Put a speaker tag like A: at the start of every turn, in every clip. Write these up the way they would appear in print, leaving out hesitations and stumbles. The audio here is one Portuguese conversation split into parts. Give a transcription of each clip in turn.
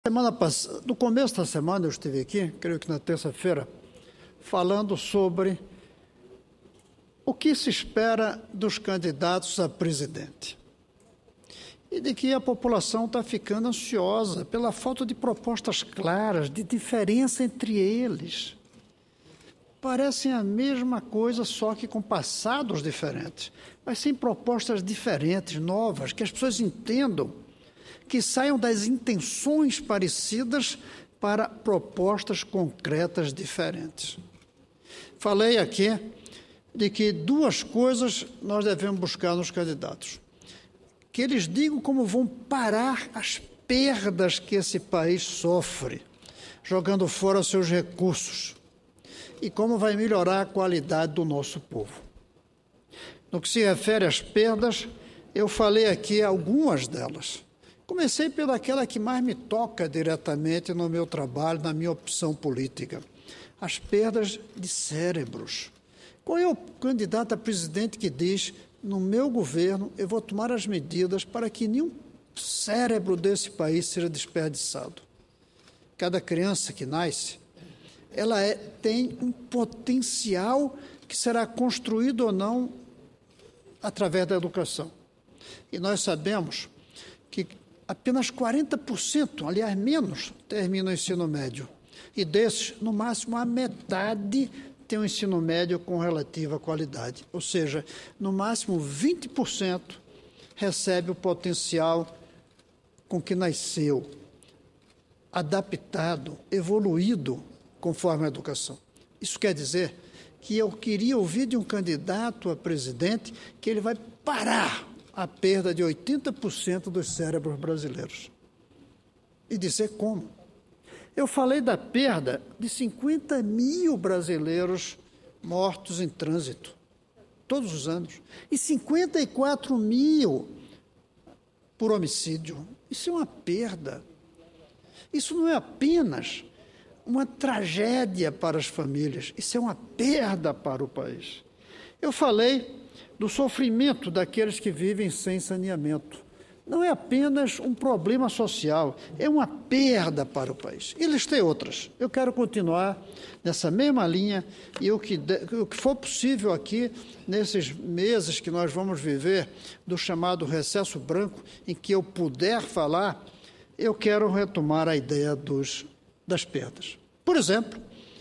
A: No começo da semana eu estive aqui, creio que na terça-feira, falando sobre o que se espera dos candidatos a presidente e de que a população está ficando ansiosa pela falta de propostas claras, de diferença entre eles. Parecem a mesma coisa, só que com passados diferentes, mas sem propostas diferentes, novas, que as pessoas entendam, que saiam das intenções parecidas para propostas concretas diferentes. Falei aqui de que duas coisas nós devemos buscar nos candidatos. Que eles digam como vão parar as perdas que esse país sofre, jogando fora seus recursos, e como vai melhorar a qualidade do nosso povo. No que se refere às perdas, eu falei aqui algumas delas. Comecei pelaquela que mais me toca diretamente no meu trabalho, na minha opção política, as perdas de cérebros. Qual é o candidato a presidente que diz, no meu governo, eu vou tomar as medidas para que nenhum cérebro desse país seja desperdiçado? Cada criança que nasce, ela tem um potencial que será construído ou não através da educação. E nós sabemos que apenas 40%, aliás, menos, terminam o ensino médio. E desses, no máximo, a metade tem um ensino médio com relativa qualidade. Ou seja, no máximo 20% recebe o potencial com que nasceu, adaptado, evoluído conforme a educação. Isso quer dizer que eu queria ouvir de um candidato a presidente que ele vai parar a perda de 80% dos cérebros brasileiros. E dizer como. Eu falei da perda de 50 mil brasileiros mortos em trânsito, todos os anos, e 54 mil por homicídio. Isso é uma perda. Isso não é apenas uma tragédia para as famílias, isso é uma perda para o país. Eu falei do sofrimento daqueles que vivem sem saneamento. Não é apenas um problema social, é uma perda para o país. E listei outras. Eu quero continuar nessa mesma linha e o que for possível aqui, nesses meses que nós vamos viver, do chamado recesso branco, em que eu puder falar, eu quero retomar a ideia das perdas. Por exemplo,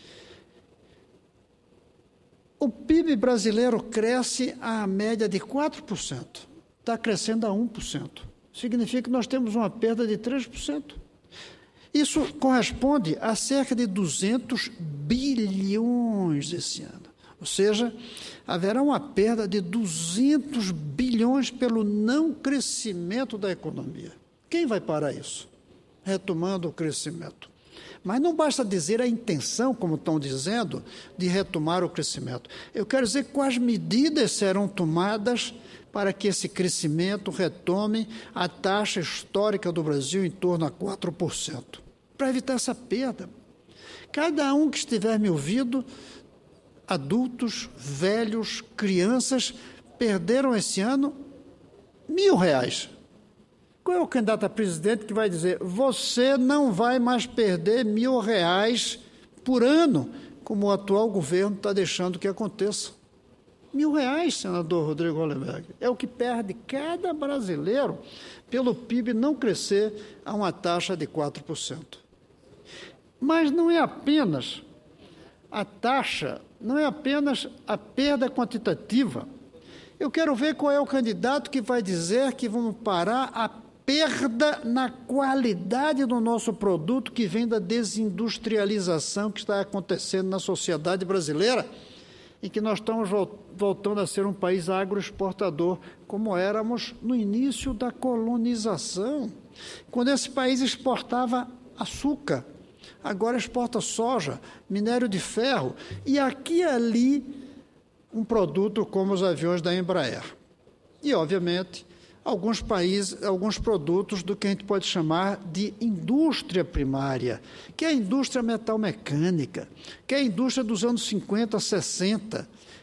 A: o PIB brasileiro cresce à média de 4%, está crescendo a 1%. Significa que nós temos uma perda de 3%. Isso corresponde a cerca de 200 bilhões esse ano. Ou seja, haverá uma perda de 200 bilhões pelo não crescimento da economia. Quem vai parar isso? Retomando o crescimento. Mas não basta dizer a intenção, como estão dizendo, de retomar o crescimento. Eu quero dizer quais medidas serão tomadas para que esse crescimento retome a taxa histórica do Brasil em torno a 4%, para evitar essa perda. Cada um que estiver me ouvindo, adultos, velhos, crianças, perderam esse ano R$1.000. Qual é o candidato a presidente que vai dizer, você não vai mais perder R$1.000 por ano, como o atual governo está deixando que aconteça? R$1.000, senador Rodrigo Hollenberg. É o que perde cada brasileiro pelo PIB não crescer a uma taxa de 4%. Mas não é apenas a taxa, não é apenas a perda quantitativa. Eu quero ver qual é o candidato que vai dizer que vamos parar a perda na qualidade do nosso produto que vem da desindustrialização que está acontecendo na sociedade brasileira, em que nós estamos voltando a ser um país agroexportador, como éramos no início da colonização, quando esse país exportava açúcar, agora exporta soja, minério de ferro, e aqui e ali um produto como os aviões da Embraer. E, obviamente, alguns produtos do que a gente pode chamar de indústria primária, que é a indústria metalmecânica, que é a indústria dos anos 50, 60,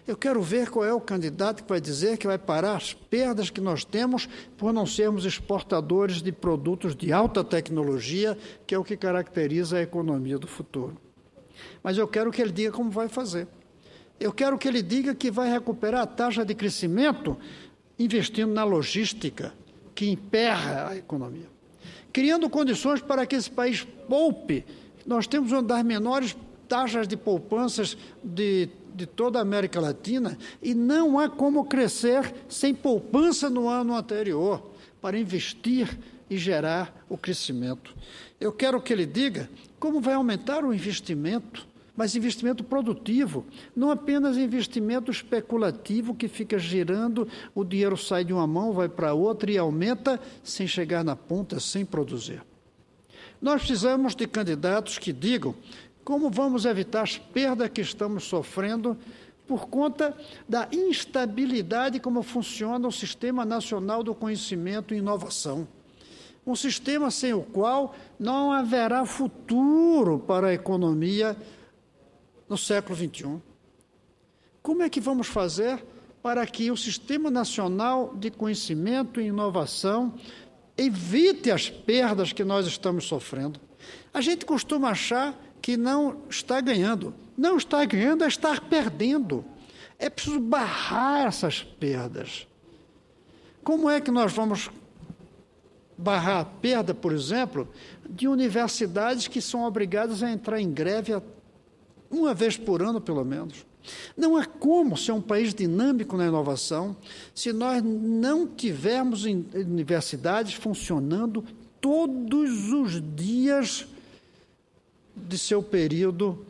A: Eu quero ver qual é o candidato que vai dizer que vai parar as perdas que nós temos por não sermos exportadores de produtos de alta tecnologia, que é o que caracteriza a economia do futuro. Mas eu quero que ele diga como vai fazer. Eu quero que ele diga que vai recuperar a taxa de crescimento investindo na logística, que emperra a economia, criando condições para que esse país poupe. Nós temos uma das menores taxas de poupanças de toda a América Latina e não há como crescer sem poupança no ano anterior para investir e gerar o crescimento. Eu quero que ele diga como vai aumentar o investimento, mas investimento produtivo, não apenas investimento especulativo que fica girando, o dinheiro sai de uma mão, vai para outra e aumenta sem chegar na ponta, sem produzir. Nós precisamos de candidatos que digam como vamos evitar as perdas que estamos sofrendo por conta da instabilidade como funciona o Sistema Nacional do Conhecimento e Inovação. Um sistema sem o qual não haverá futuro para a economia no século XXI. Como é que vamos fazer para que o Sistema Nacional de Conhecimento e Inovação evite as perdas que nós estamos sofrendo? A gente costuma achar que não está ganhando. Não está ganhando, é estar perdendo. É preciso barrar essas perdas. Como é que nós vamos barrar a perda, por exemplo, de universidades que são obrigadas a entrar em greve uma vez por ano, pelo menos? Não há como ser um país dinâmico na inovação se nós não tivermos universidades funcionando todos os dias de seu período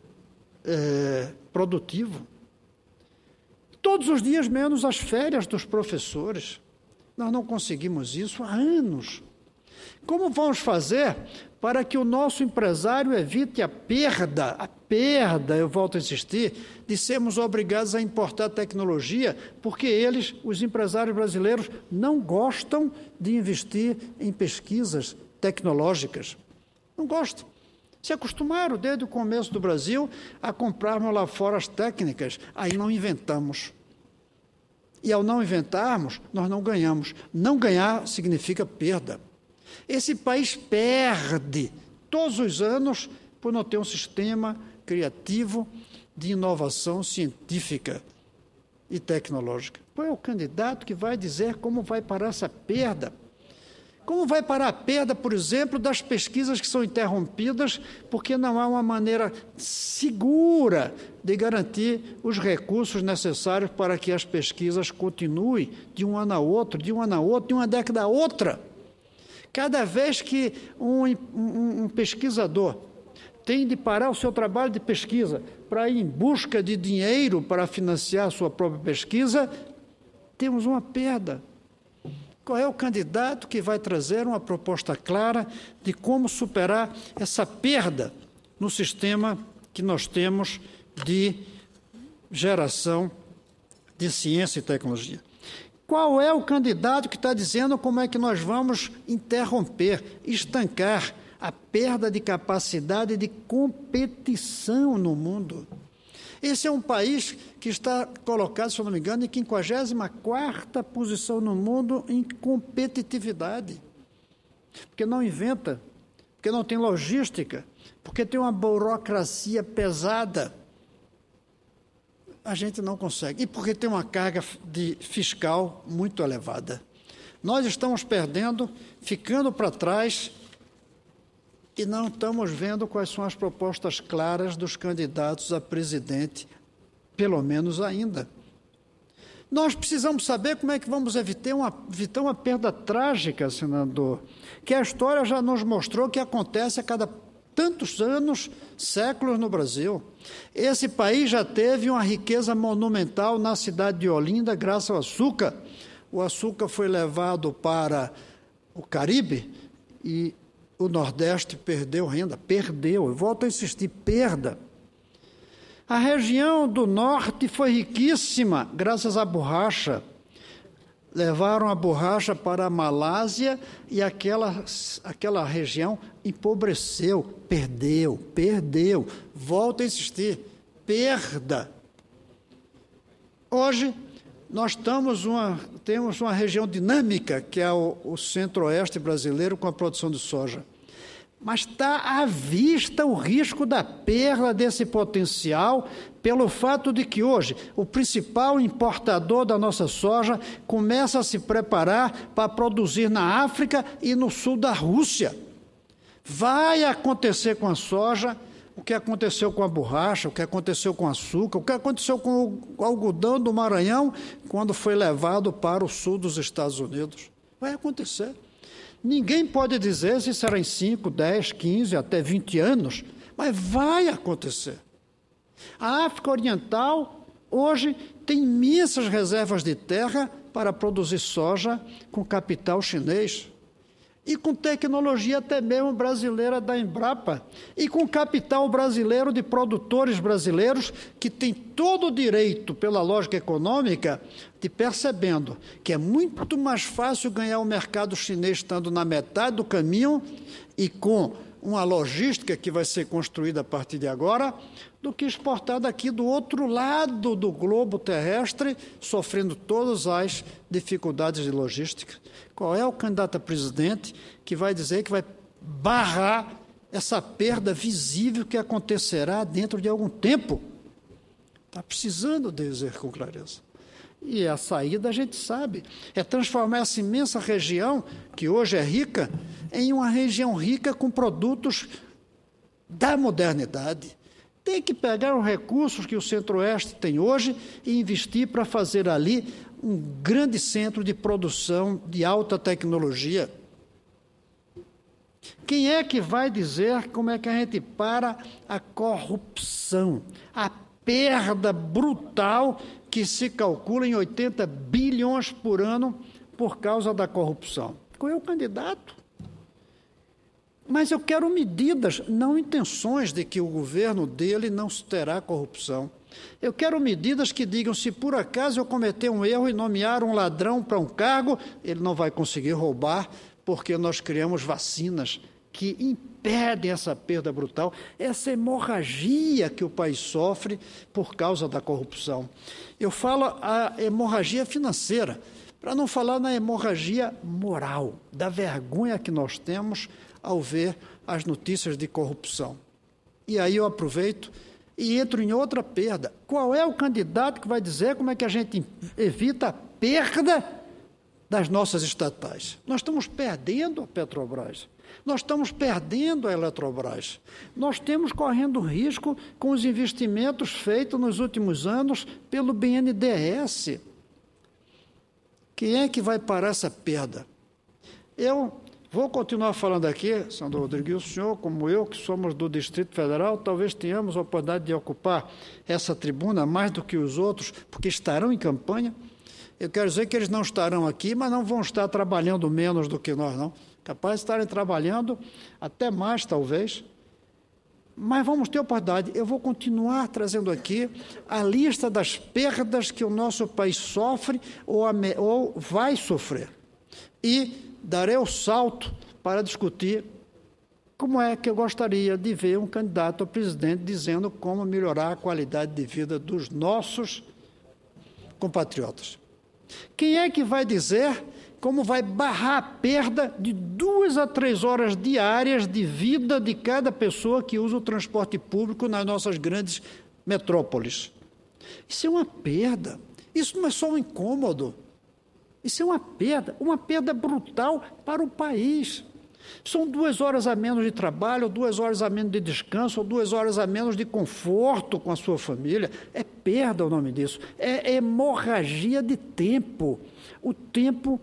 A: produtivo. Todos os dias, menos as férias dos professores. Nós não conseguimos isso há anos. Como vamos fazer para que o nosso empresário evite a perda, eu volto a insistir, de sermos obrigados a importar tecnologia, porque eles, os empresários brasileiros, não gostam de investir em pesquisas tecnológicas. Não gostam. Se acostumaram, desde o começo do Brasil, a comprarmos lá fora as técnicas. Aí não inventamos. E ao não inventarmos, nós não ganhamos. Não ganhar significa perda. Esse país perde todos os anos por não ter um sistema criativo de inovação científica e tecnológica. Qual é o candidato que vai dizer como vai parar essa perda? Como vai parar a perda, por exemplo, das pesquisas que são interrompidas porque não há uma maneira segura de garantir os recursos necessários para que as pesquisas continuem de um ano a outro, de uma década a outra? Cada vez que um pesquisador tem de parar o seu trabalho de pesquisa para ir em busca de dinheiro para financiar a sua própria pesquisa, temos uma perda. Qual é o candidato que vai trazer uma proposta clara de como superar essa perda no sistema que nós temos de geração de ciência e tecnologia? Qual é o candidato que está dizendo como é que nós vamos interromper, estancar a perda de capacidade de competição no mundo? Esse é um país que está colocado, se eu não me engano, em 54ª posição no mundo em competitividade. Porque não inventa, porque não tem logística, porque tem uma burocracia pesada. A gente não consegue. E porque tem uma carga fiscal muito elevada. Nós estamos perdendo, ficando para trás, e não estamos vendo quais são as propostas claras dos candidatos a presidente, pelo menos ainda. Nós precisamos saber como é que vamos evitar uma perda trágica, senador, que a história já nos mostrou que acontece a cada tantos anos, séculos no Brasil. Esse país já teve uma riqueza monumental na cidade de Olinda, graças ao açúcar. O açúcar foi levado para o Caribe e o Nordeste perdeu renda, eu volto a insistir, perda. A região do Norte foi riquíssima, graças à borracha. Levaram a borracha para a Malásia e aquela região empobreceu, perdeu. Volto a insistir, perda. Hoje, nós temos uma região dinâmica, que é o centro-oeste brasileiro, com a produção de soja. Mas está à vista o risco da perda desse potencial pelo fato de que hoje o principal importador da nossa soja começa a se preparar para produzir na África e no sul da Rússia. Vai acontecer com a soja o que aconteceu com a borracha, o que aconteceu com o açúcar, o que aconteceu com o algodão do Maranhão quando foi levado para o sul dos Estados Unidos. Vai acontecer. Ninguém pode dizer se será em 5, 10, 15, até 20 anos, mas vai acontecer. A África Oriental, hoje, tem imensas reservas de terra para produzir soja com capital chinês e com tecnologia até mesmo brasileira da Embrapa e com capital brasileiro de produtores brasileiros que têm todo o direito, pela lógica econômica, de percebendo que é muito mais fácil ganhar o mercado chinês estando na metade do caminho e com uma logística que vai ser construída a partir de agora, do que exportar daqui do outro lado do globo terrestre, sofrendo todas as dificuldades de logística. Qual é o candidato a presidente que vai dizer que vai barrar essa perda visível que acontecerá dentro de algum tempo? Está precisando dizer com clareza. E a saída a gente sabe, é transformar essa imensa região, que hoje é rica, em uma região rica com produtos da modernidade. Tem que pegar os recursos que o Centro-Oeste tem hoje e investir para fazer ali um grande centro de produção de alta tecnologia. Quem é que vai dizer como é que a gente para a corrupção, a perda brutal que se calcula em 80 bilhões por ano por causa da corrupção? Qual é o candidato? Mas eu quero medidas, não intenções de que o governo dele não terá corrupção. Eu quero medidas que digam, se por acaso eu cometer um erro e nomear um ladrão para um cargo, ele não vai conseguir roubar, porque nós criamos vacinas que impedem essa perda brutal, essa hemorragia que o país sofre por causa da corrupção. Eu falo a hemorragia financeira, para não falar na hemorragia moral, da vergonha que nós temos ao ver as notícias de corrupção. E aí eu aproveito e entro em outra perda. Qual é o candidato que vai dizer como é que a gente evita a perda das nossas estatais? Nós estamos perdendo a Petrobras, nós estamos perdendo a Eletrobras, nós temos correndo risco com os investimentos feitos nos últimos anos pelo BNDES. Quem é que vai parar essa perda? Eu vou continuar falando aqui, Sandro Rodrigues, o senhor, como eu, que somos do Distrito Federal, talvez tenhamos a oportunidade de ocupar essa tribuna mais do que os outros, porque estarão em campanha. Eu quero dizer que eles não estarão aqui, mas não vão estar trabalhando menos do que nós, não. Capazes de estarem trabalhando até mais, talvez. Mas vamos ter oportunidade. Eu vou continuar trazendo aqui a lista das perdas que o nosso país sofre ou vai sofrer. E darei o salto para discutir como é que eu gostaria de ver um candidato a presidente dizendo como melhorar a qualidade de vida dos nossos compatriotas. Quem é que vai dizer como vai barrar a perda de 2 a 3 horas diárias de vida de cada pessoa que usa o transporte público nas nossas grandes metrópoles? Isso é uma perda, isso não é só um incômodo. Isso é uma perda brutal para o país. São 2 horas a menos de trabalho, 2 horas a menos de descanso, 2 horas a menos de conforto com a sua família. É perda o nome disso. É hemorragia de tempo. O tempo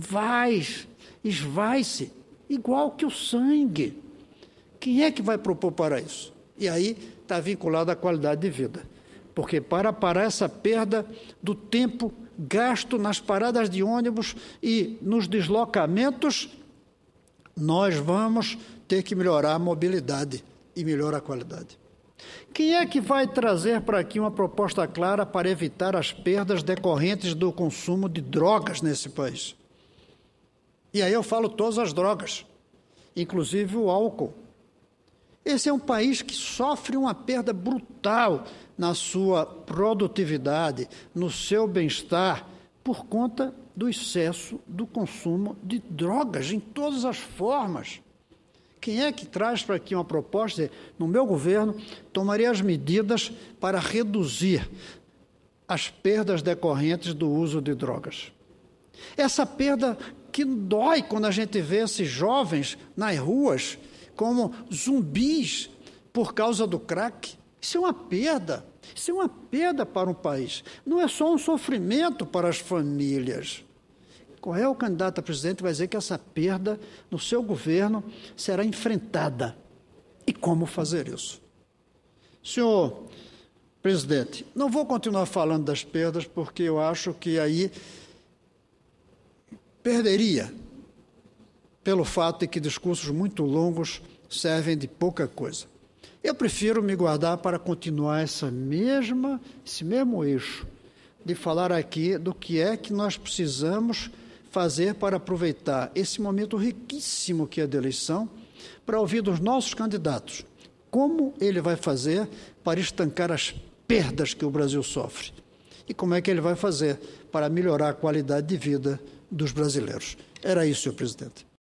A: esvai-se, igual que o sangue. Quem é que vai propor para isso? E aí está vinculado à qualidade de vida. Porque para parar essa perda do tempo gasto nas paradas de ônibus e nos deslocamentos, nós vamos ter que melhorar a mobilidade e melhorar a qualidade. Quem é que vai trazer para aqui uma proposta clara para evitar as perdas decorrentes do consumo de drogas nesse país? E aí eu falo todas as drogas, inclusive o álcool. Esse é um país que sofre uma perda brutal na sua produtividade, no seu bem-estar, por conta do excesso do consumo de drogas em todas as formas. Quem é que traz para aqui uma proposta? No meu governo, tomaria as medidas para reduzir as perdas decorrentes do uso de drogas. Essa perda que dói quando a gente vê esses jovens nas ruas como zumbis por causa do crack. Isso é uma perda. Isso é uma perda para um país. Não é só um sofrimento para as famílias. Qual é o candidato a presidente que vai dizer que essa perda no seu governo será enfrentada? E como fazer isso? Senhor presidente, não vou continuar falando das perdas, porque eu acho que aí perderia, pelo fato de que discursos muito longos servem de pouca coisa. Eu prefiro me guardar para continuar esse mesmo eixo, de falar aqui do que é que nós precisamos fazer para aproveitar esse momento riquíssimo que é da eleição, para ouvir dos nossos candidatos como ele vai fazer para estancar as perdas que o Brasil sofre e como é que ele vai fazer para melhorar a qualidade de vida dos brasileiros. Era isso, senhor presidente.